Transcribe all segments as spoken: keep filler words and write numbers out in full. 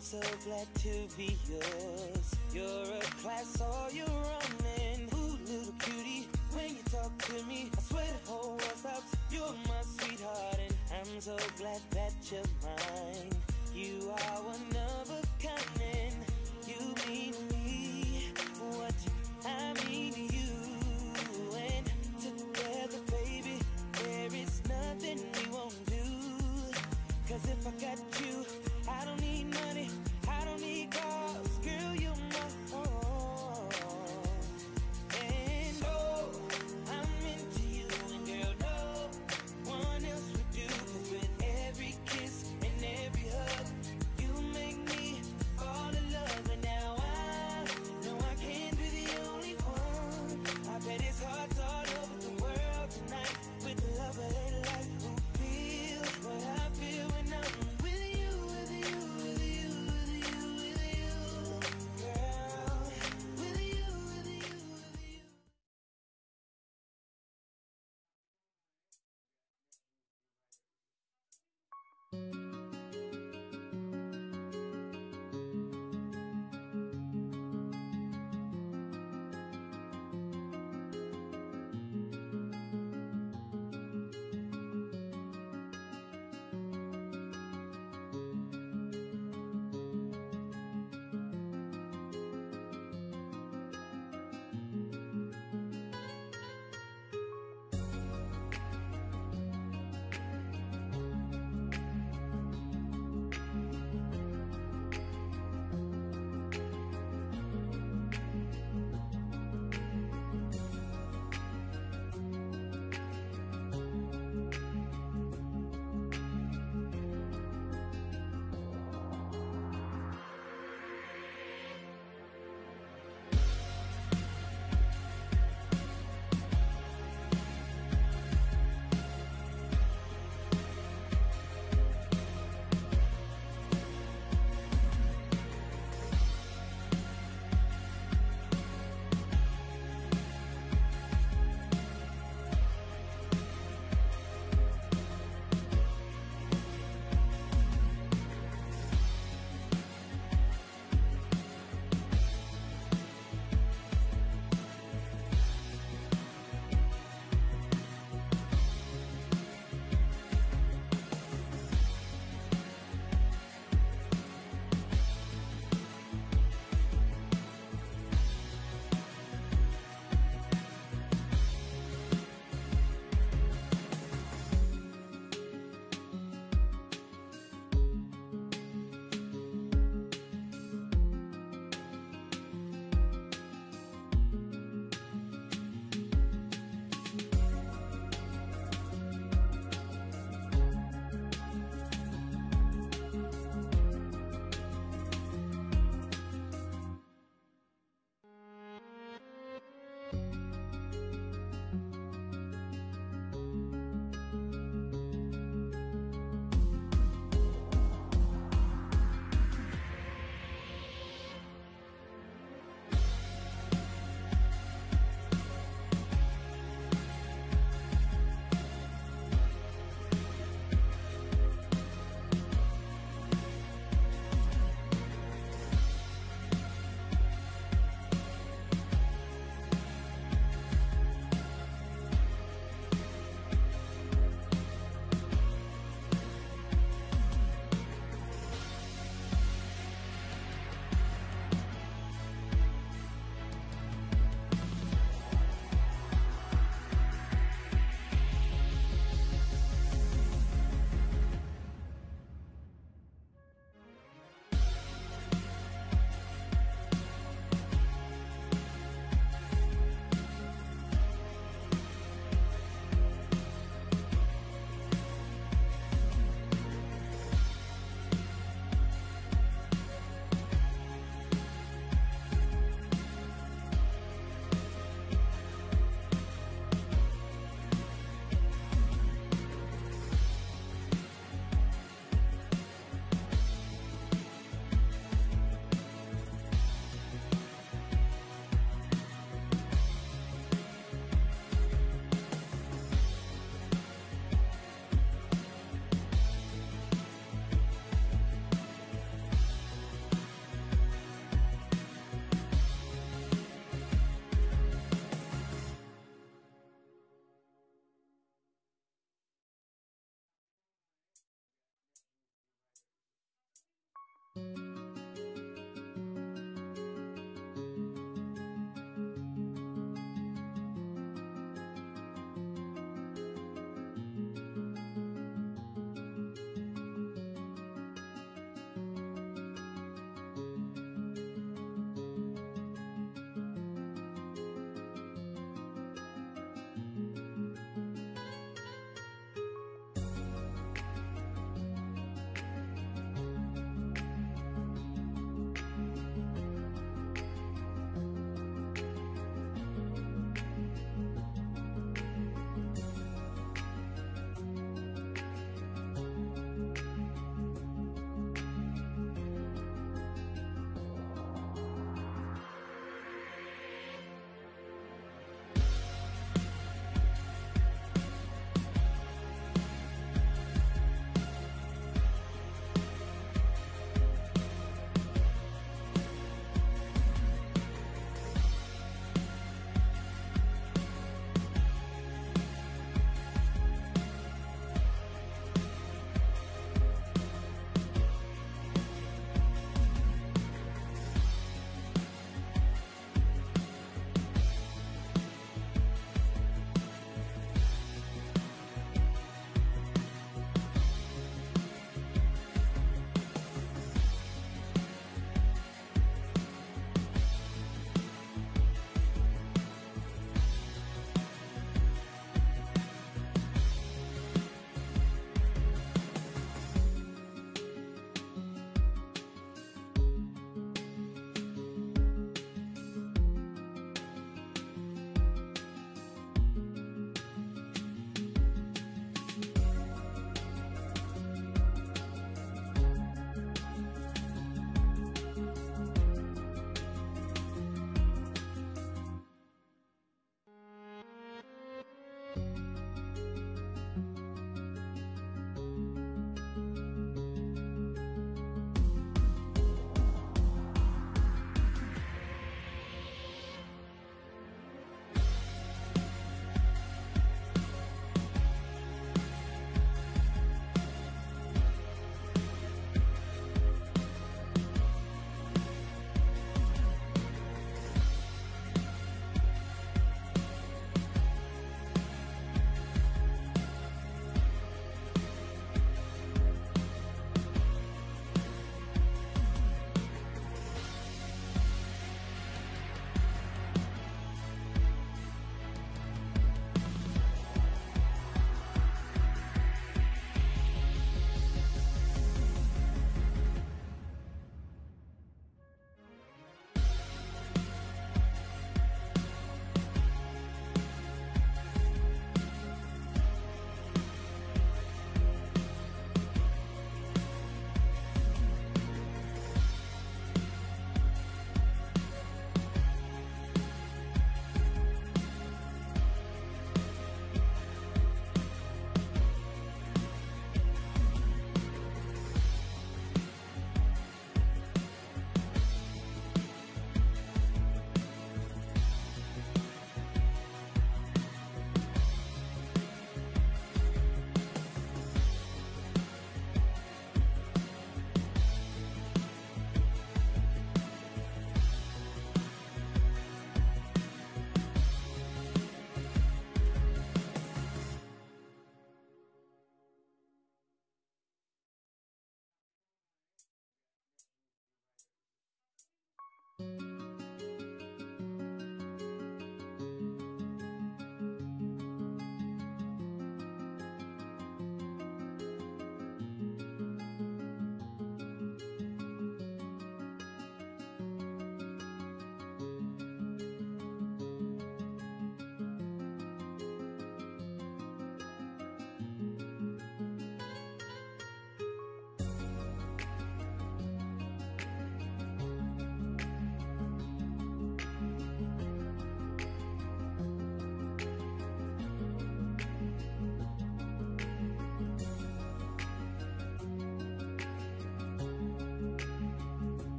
so glad to be yours. You're a class all your own, and ooh, little cutie, when you talk to me, I swear the whole world stops. You're my sweetheart, and I'm so glad that you're mine. You are one of a kind, and you mean to me what I mean to you. And together, baby, there is nothing we won't do. Cause if I got you, I don't need money, I don't need cars, girl, you're my all. And oh, I'm into you, and girl, no one else would do. Cause with every kiss and every hug, you make me fall in love. And now I know I can't be the only one. I bet it's hearts all over the world tonight with the love of their life who feel what I feel when I'm with you, with you, with you, with you, with you, girl, with you, with you, with you.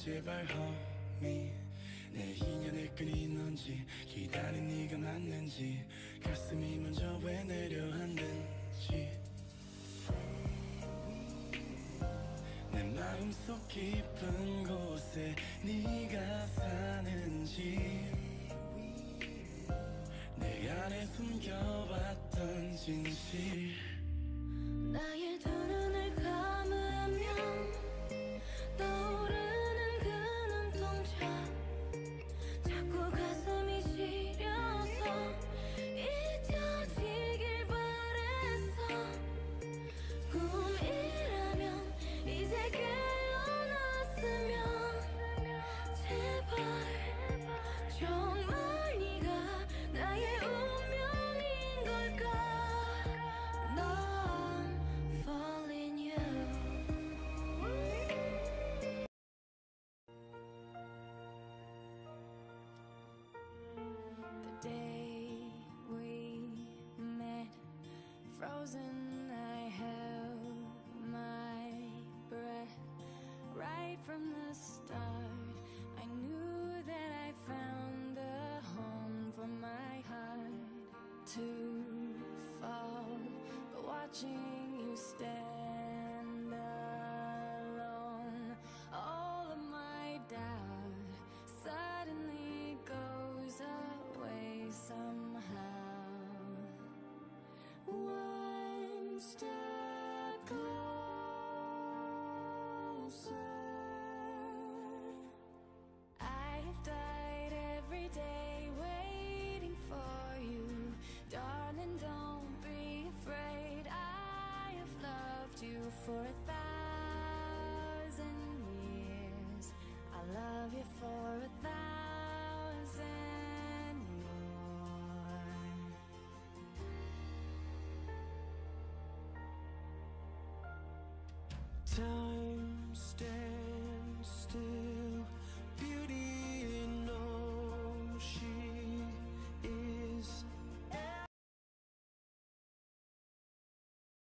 제발 homie 내 인연의 끈이 넌지 기다린 네가 맞는지 가슴이 먼저 왜 내려앉는지 내 마음속 깊은 곳에 네가 사는지 내 안에 숨겨왔던 진실 나의 두 눈을 감으면 떠오르는 그 눈동자 자꾸 가슴이 시려서 잊혀지길 바랬어 꿈이라면 이제 깨어났으면 제발 정말 네가 나의 운명인 걸까 넌 falling you The day we met frozen I held my breath right from the start I knew that I found a home for my heart to fall but watching you stand alone all of my doubt suddenly goes away somehow one step closer I have died every day waiting for you darling don't be afraid I have loved you for a thousand years I love you for a thousand